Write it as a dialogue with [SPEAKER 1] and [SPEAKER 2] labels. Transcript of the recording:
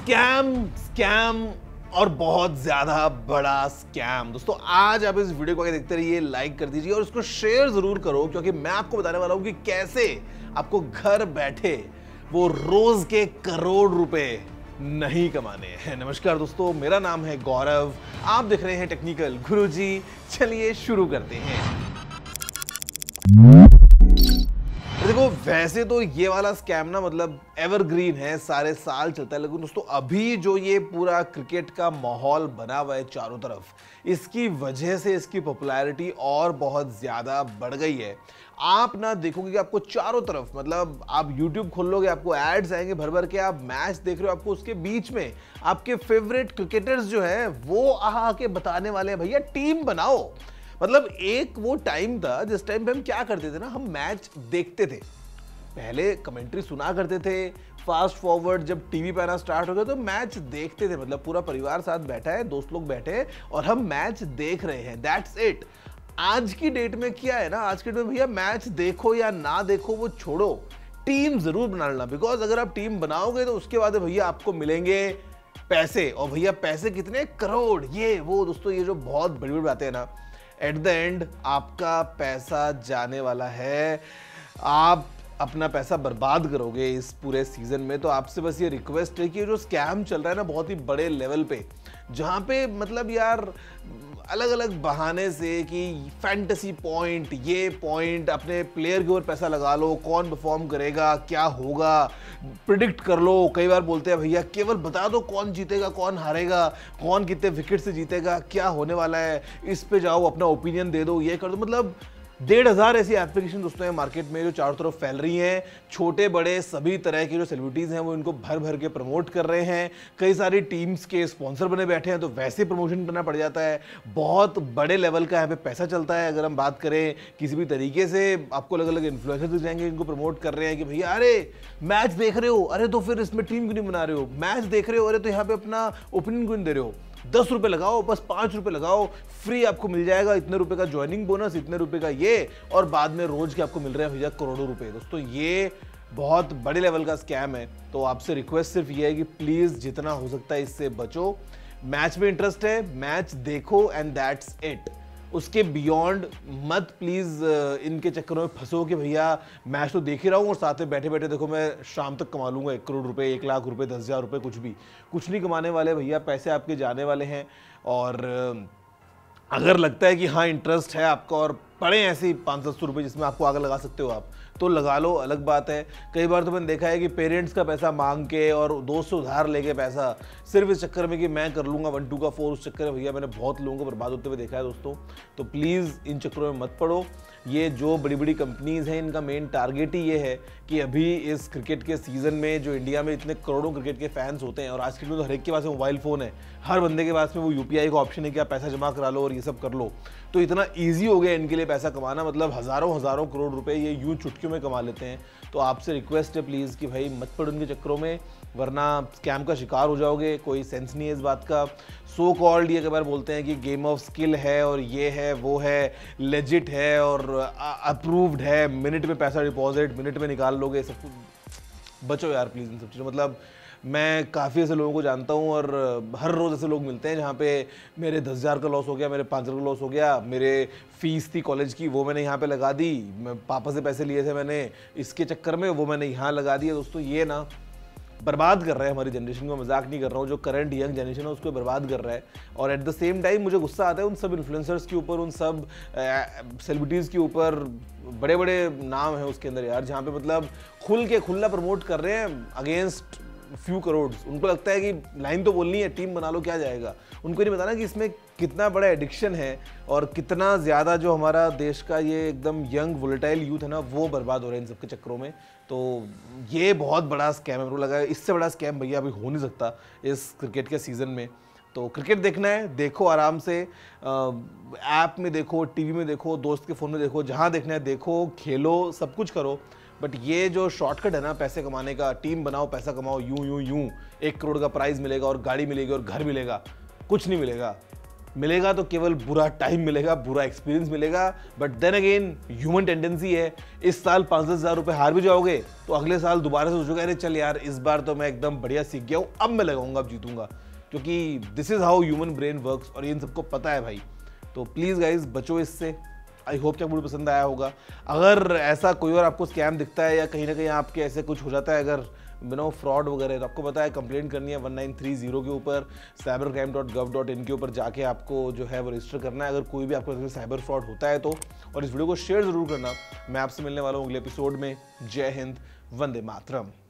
[SPEAKER 1] Scam और बहुत ज्यादा बड़ा स्कैम। दोस्तों आज आप इस वीडियो को आगे देखते रहिए, लाइक कर दीजिए और उसको शेयर जरूर करो, क्योंकि मैं आपको बताने वाला हूं कि कैसे आपको घर बैठे वो रोज के करोड़ रुपए नहीं कमाने हैं। नमस्कार दोस्तों, मेरा नाम है गौरव, आप देख रहे हैं टेक्निकल गुरुजी। चलिए शुरू करते हैं। देखो वैसे तो ये वाला स्कैम ना मतलब एवरग्रीन है, सारे साल चलता है, लेकिन दोस्तों अभी जो ये पूरा क्रिकेट का माहौल बना हुआ है चारों तरफ, इसकी वजह से इसकी पॉपुलैरिटी और बहुत ज्यादा बढ़ गई है। आप ना देखोगे कि आपको चारों तरफ मतलब आप YouTube खोल लोगे, आपको एड्स आएंगे भर भर के, आप मैच देख रहे हो, आपको उसके बीच में आपके फेवरेट क्रिकेटर्स जो है वो आके बताने वाले हैं भैया टीम बनाओ। मतलब एक वो टाइम था जिस टाइम पे हम क्या करते थे ना, हम मैच देखते थे, पहले कमेंट्री सुना करते थे, फास्ट फॉरवर्ड जब टीवी पे आना स्टार्ट हो गया तो मैच देखते थे। मतलब पूरा परिवार साथ बैठा है, दोस्त लोग बैठे हैं और हम मैच देख रहे हैं, दैट्स इट। आज की डेट में क्या है ना, आज की डेट में भैया मैच देखो या ना देखो वो छोड़ो, टीम जरूर बना लेना, बिकॉज अगर आप टीम बनाओगे तो उसके बाद भैया आपको मिलेंगे पैसे, और भैया पैसे कितने, करोड़, ये वो। दोस्तों ये जो बहुत बड़ी बड़ी बातें हैं ना, एट द एंड आपका पैसा जाने वाला है, आप अपना पैसा बर्बाद करोगे इस पूरे सीजन में। तो आपसे बस ये रिक्वेस्ट है कि जो स्कैम चल रहा है ना बहुत ही बड़े लेवल पे, जहां पे मतलब यार अलग अलग बहाने से कि फैंटेसी पॉइंट, ये पॉइंट, अपने प्लेयर के ऊपर पैसा लगा लो, कौन परफॉर्म करेगा, क्या होगा, प्रिडिक्ट कर लो। कई बार बोलते हैं भैया केवल बता दो कौन जीतेगा, कौन हारेगा, कौन कितने विकेट से जीतेगा, क्या होने वाला है, इस पे जाओ अपना ओपिनियन दे दो, ये कर दो। मतलब 1,500 ऐसी एप्लीकेशन दोस्तों हैं मार्केट में जो चारों तरफ फैल रही हैं। छोटे बड़े सभी तरह के जो सेलिब्रिटीज हैं वो इनको भर भर के प्रमोट कर रहे हैं। कई सारी टीम्स के स्पॉन्सर बने बैठे हैं तो वैसे प्रमोशन करना पड़ जाता है। बहुत बड़े लेवल का यहाँ पे पैसा चलता है। अगर हम बात करें किसी भी तरीके से, आपको अलग अलग इन्फ्लुएंसर्स दिख जाएंगे इनको प्रमोट कर रहे हैं कि भैया अरे मैच देख रहे हो, अरे तो फिर इसमें टीम क्यों नहीं बना रहे हो, मैच देख रहे हो, अरे तो यहाँ पे अपना ओपिनियन क्यों नहीं दे रहे हो, 10 रुपए लगाओ, बस 5 रुपए लगाओ, फ्री आपको मिल जाएगा, इतने रुपए का ज्वाइनिंग बोनस, इतने रुपए का ये, और बाद में रोज के आपको मिल रहे हैं भैया करोड़ों रुपए। दोस्तों ये बहुत बड़े लेवल का स्कैम है। तो आपसे रिक्वेस्ट सिर्फ ये है कि प्लीज जितना हो सकता है इससे बचो। मैच में इंटरेस्ट है, मैच देखो एंड दैट्स इट, उसके बियॉन्ड मत प्लीज इनके चक्करों में फंसो कि भैया मैच तो देख ही रहा हूँ और साथ में बैठे बैठे देखो मैं शाम तक कमा लूंगा 1 करोड़ रुपए, 1 लाख रुपए, 10,000 रुपए, कुछ नहीं कमाने वाले भैया, पैसे आपके जाने वाले हैं। और अगर लगता है कि हाँ इंटरेस्ट है आपका और पड़े ऐसे 500 रुपये जिसमें आपको आगे लगा सकते हो आप, तो लगा लो, अलग बात है। कई बार तो मैंने देखा है कि पेरेंट्स का पैसा मांग के और दोस्त से उधार लेके पैसा, सिर्फ इस चक्कर में कि मैं कर लूँगा 1 2 का 4, उस चक्कर में भैया मैंने बहुत लोगों को बर्बाद होते हुए देखा है दोस्तों। तो प्लीज़ इन चक्करों में मत पड़ो। ये जो बड़ी बड़ी कंपनीज़ हैं इनका मेन टारगेट ही ये है कि अभी इस क्रिकेट के सीज़न में जो इंडिया में इतने करोड़ों क्रिकेट के फैंस होते हैं, और आज के दिन तो हर एक के पास में मोबाइल फ़ोन है, हर बंदे के पास में वो UPI का ऑप्शन है कि आप पैसा जमा करा लो और ये सब कर लो, तो इतना ईजी हो गया इनके लिए पैसा कमाना। मतलब हज़ारों करोड़ रुपए ये यूं चुटकियों में कमा लेते हैं। तो आपसे रिक्वेस्ट है प्लीज़ कि भाई मत पड़ो इनके चक्करों में, वरना स्कैम का शिकार हो जाओगे। कोई सेंस नहीं है इस बात का। सो कॉल्ड ये कई बार बोलते हैं कि गेम ऑफ स्किल है और ये है वो है, लेजिट है और अप्रूव्ड है, मिनट में पैसा डिपॉजिट, मिनट में निकाल लोगे, सब कुछ। बचो यार प्लीज़ इन सब चीज़ों। मतलब मैं काफ़ी ऐसे लोगों को जानता हूँ और हर रोज़ ऐसे लोग मिलते हैं जहाँ पे मेरे 10,000 का लॉस हो गया, मेरे 5,000 का लॉस हो गया, मेरे फीस थी कॉलेज की वो मैंने यहाँ पे लगा दी, मैं पापा से पैसे लिए थे मैंने इसके चक्कर में, वो मैंने यहाँ लगा दिया। दोस्तों ये ना बर्बाद कर रहा है हमारी जनरेशन को, मजाक नहीं कर रहा हूँ, जो करंट यंग जनरेशन है उसको बर्बाद कर रहा है। और एट द सेम टाइम मुझे गुस्सा आता है उन सब इन्फ्लुएंसर्स के ऊपर, उन सब सेलिब्रिटीज़ के ऊपर, बड़े बड़े नाम हैं उसके अंदर यार, जहाँ पे मतलब खुला प्रमोट कर रहे हैं अगेंस्ट फ्यू करोड़। उनको लगता है कि लाइन तो बोलनी है, टीम बना लो, क्या जाएगा। उनको नहीं बताना कि इसमें कितना बड़ा एडिक्शन है और कितना ज़्यादा जो हमारा देश का ये एकदम यंग वोलेटाइल यूथ है ना वो बर्बाद हो रहा है इन सब के चक्करों में। तो ये बहुत बड़ा स्कैम है, मेरे को लगा है इससे बड़ा स्कैम भैया अभी हो नहीं सकता इस क्रिकेट के सीज़न में। तो क्रिकेट देखना है, देखो आराम से, ऐप में देखो, टीवी में देखो, दोस्त के फ़ोन में देखो, जहाँ देखना है देखो, खेलो, सब कुछ करो। बट ये जो शॉर्टकट है ना पैसे कमाने का, टीम बनाओ पैसा कमाओ, यूं 1 करोड़ का प्राइज़ मिलेगा और गाड़ी मिलेगी और घर मिलेगा, कुछ नहीं मिलेगा। मिलेगा तो केवल बुरा टाइम मिलेगा, बुरा एक्सपीरियंस मिलेगा। But then again human tendency है, इस साल 5-10 हज़ार रुपए हार भी जाओगे तो अगले साल दोबारा से सोचोगे अरे चल यार इस बार तो मैं एकदम बढ़िया सीख गया हूँ, अब मैं लगाऊंगा, अब जीतूंगा, क्योंकि this is how human brain works और ये इन सबको पता है भाई। तो प्लीज़ गाइज बचो इससे। आई होप कि आपको पसंद आया होगा। अगर ऐसा कोई और आपको स्कैम दिखता है या कहीं ना कहीं आपके ऐसे कुछ हो जाता है, अगर फ्रॉड वगैरह, तो आपको पता है कंप्लेंट करनी है 1930 के ऊपर, cybercrime.gov.in के ऊपर जाके आपको जो है वो रजिस्टर करना है, अगर कोई भी आपको साइबर फ्रॉड होता है तो। और इस वीडियो को शेयर जरूर करना। मैं आपसे मिलने वाला हूँ अगले एपिसोड में। जय हिंद, वंदे मातरम।